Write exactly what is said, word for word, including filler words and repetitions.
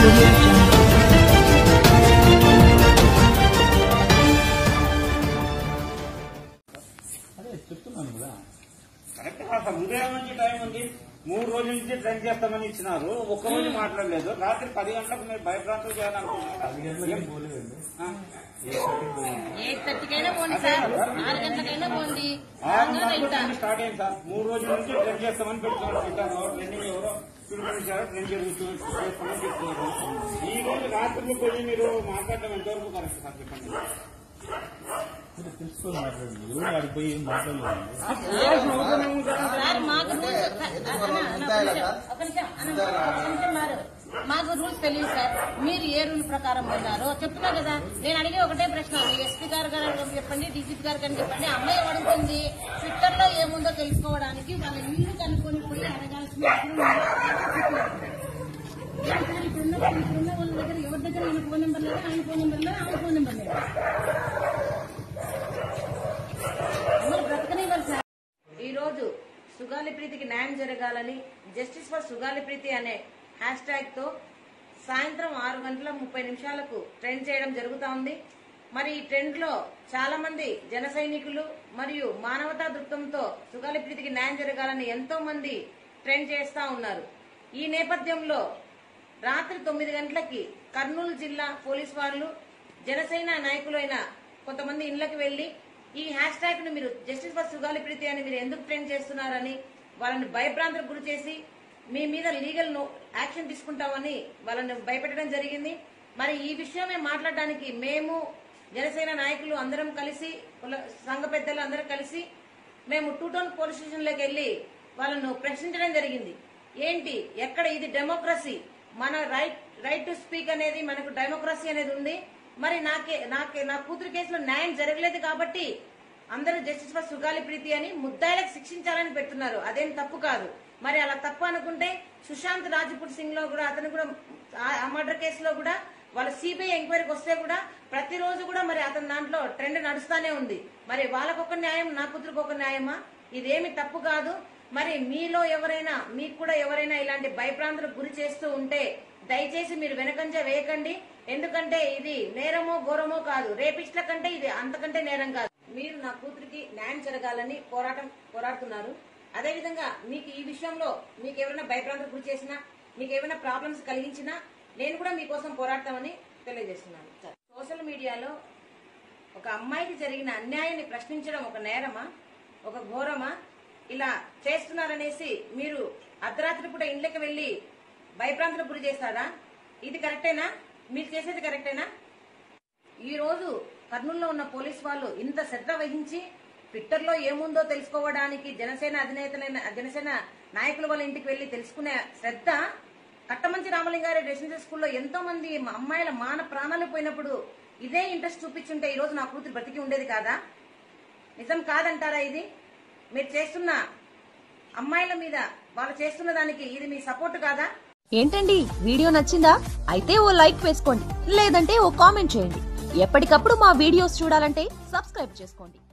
audio jungle. ఉదయం నుంచి time ఉంది, మూడు రోజుల నుంచి ట్రైన్ చేస్తామని ఇచ్చినారు, ఒక్క రోజు మాట్లాడలేదు. రాత్రి పది గంటలకు మీరు భయప్రాంతం చేయాలనుకుంటున్నారు. స్టార్ట్ అయింది సార్, మూడు రోజుల నుంచి ట్రైన్ చేస్తామని పెట్టుకున్నారు. ట్రైనింగ్ ఎవరో పిలుపునిచ్చారో ట్రైన్ చేస్తామని చెప్తున్నారు. ఈ రోజు రాత్రి పోయి మీరు మాట్లాడడం ఎంతవరకు కరెక్ట్ సార్ చెప్పండి. తెలుసుకొని మాట్లాడండి, ఎవరు ఆడిపోయి ఏం మాట్లాడలేదు. మాకు రూల్స్ తెలియదు సార్, మీరు ఏ రూల్ ప్రకారం ఉన్నారో చెప్తున్నా కదా. నేను అడిగే ఒకటే ప్రశ్న, ఎస్పీ గారు గారు చెప్పండి, డీజీపీ గారు కానీ చెప్పండి. అమ్మాయి అడుగుతుంది ట్విట్టర్ లో ఏముందో తెలుసుకోవడానికి వాళ్ళ ఇల్లు కనుక్కొని పోయి అడగాల్సిన ఇప్పుడున్న ఇప్పుడున్న వాళ్ళ దగ్గర ఎవరి దగ్గర ఆయన ఫోన్ నెంబర్ లేదు, ఆయన ఫోన్ నెంబర్ లేదు, ఆయన ఫోన్ నెంబర్ లేదు. బ్రతకనివ్వాలి సార్. ఈ రోజు సుగాలి ప్రీతికి న్యాయం జరగాలని జస్టిస్ ఫర్ సుగాలి ప్రీతి అనే హ్యాష్ ట్యాగ్ తో సాయంత్రం ఆరు గంటల ముప్పై నిమిషాలకు ట్రెండ్ చేయడం జరుగుతా ఉంది. మరి ఈ ట్రెండ్ లో చాలా మంది జన సైనికులు మరియు మానవతా దృక్పథంతో సుగాలి ప్రీతికి న్యాయం జరగాలని ఎంతో మంది ట్రెండ్ చేస్తా ఉన్నారు. ఈ నేపథ్యంలో రాత్రి తొమ్మిది గంటలకి కర్నూలు జిల్లా పోలీసు వాళ్ళు జనసేన నాయకులైన కొంతమంది ఇళ్లకు వెళ్లి ఈ హ్యాష్ ట్యాగ్ ను మీరు జస్టిస్ ఫర్ సుగాలి ప్రీతి అని మీరు ఎందుకు ట్రెండ్ చేస్తున్నారని వాళ్ళని భయభ్రాంతులకు గురి చేసి మీ మీద లీగల్ యాక్షన్ తీసుకుంటామని వాళ్ళని భయపెట్టడం జరిగింది. మరి ఈ విషయమే మాట్లాడడానికి మేము జనసేన నాయకులు అందరం కలిసి సంఘ పెద్దలు అందరం కలిసి మేము టూ టౌన్ పోలీస్ స్టేషన్ లోకి వెళ్లి వాళ్ళను ప్రశ్నించడం జరిగింది. ఏంటి ఎక్కడ ఇది డెమోక్రసీ, మన రైట్ రైట్ టు స్పీక్ అనేది మనకు డెమోక్రసీ అనేది ఉంది. మరి నాకే నాకే నా కూతురు కేసులో న్యాయం జరగలేదు కాబట్టి అందరూ జస్టిస్ ఫర్ సుగాలి ప్రీతి అని ముద్దాయిలకు శిక్షించాలని పెడుతున్నారు. అదేం తప్పు కాదు. మరి అలా తప్పు అనుకుంటే సుశాంత్ రాజ్పూట్ సింగ్ లో కూడా అతను కూడా ఆ మర్డర్ కేసులో కూడా వాళ్ళ సిబిఐ ఎంక్వైరీకి వస్తే కూడా ప్రతిరోజు కూడా మరి అతని దాంట్లో ట్రెండ్ నడుస్తానే ఉంది. మరి వాళ్ళకొక న్యాయం, నా కూతురుకు ఒక న్యాయమా? ఇదేమి తప్పు కాదు. మరి మీలో ఎవరైనా మీకు కూడా ఎవరైనా ఇలాంటి భయభ్రాంతులకు గురి చేస్తూ ఉంటే దయచేసి మీరు వెనకంజ వేయకండి. ఎందుకంటే ఇది నేరమో ఘోరమో కాదు, రేపిస్ట్ల కంటే ఇది అంతకంటే నేరం కాదు. మీరు నా కూతురికి న్యాయం జరగాలని పోరాటం పోరాడుతున్నారు. అదేవిధంగా మీకు ఈ విషయంలో మీకు ఎవరైనా భయభ్రాంతులకు గురి చేసినా, మీకు ఏమైనా ప్రాబ్లమ్స్ కలిగించినా నేను కూడా మీకోసం పోరాడతామని తెలియజేస్తున్నాను. సోషల్ మీడియాలో ఒక అమ్మాయికి జరిగిన అన్యాయాన్ని ప్రశ్నించడం ఒక నేరమా, ఒక ఘోరమా? ఇలా చేస్తున్నారనేసి మీరు అర్ధరాత్రి పూట ఇంట్లోకి వెళ్లి భయభ్రాంతులకు గురి చేస్తారా? ఇది కరెక్టేనా? మీరు చేసేది కరెక్టేనా? ఈ రోజు కర్నూలులో ఉన్న పోలీసు వాళ్ళు ఇంత శ్రద్ధ వహించి ట్విట్టర్ లో ఏముందో తెలుసుకోవడానికి జనసేన అధినేతలైన జనసేన నాయకుల వాళ్ళ ఇంటికి వెళ్లి తెలుసుకునే శ్రద్ధ కట్టమంచి రామలింగారెడ్డి రెసిడెన్షియల్ స్కూల్లో ఎంతో మంది అమ్మాయిల మాన ప్రాణాలు పోయినప్పుడు ఇదే ఇంట్రెస్ట్ చూపించుంటే ఈ రోజు నా కూతురు బ్రతికి ఉండేది కాదా? నిజం కాదంటారా? ఇది మీరు చేస్తున్న అమ్మాయిల మీద వాళ్ళు చేస్తున్న దానికి ఇది మీ సపోర్ట్ కాదా? ఏంటండి వీడియో నచ్చిందా? అయితే ఓ లైక్ వేసుకోండి, లేదంటే ఓ కామెంట్ చేయండి. ఎప్పటికప్పుడు మా వీడియోస్ చూడాలంటే సబ్స్క్రైబ్ చేసుకోండి.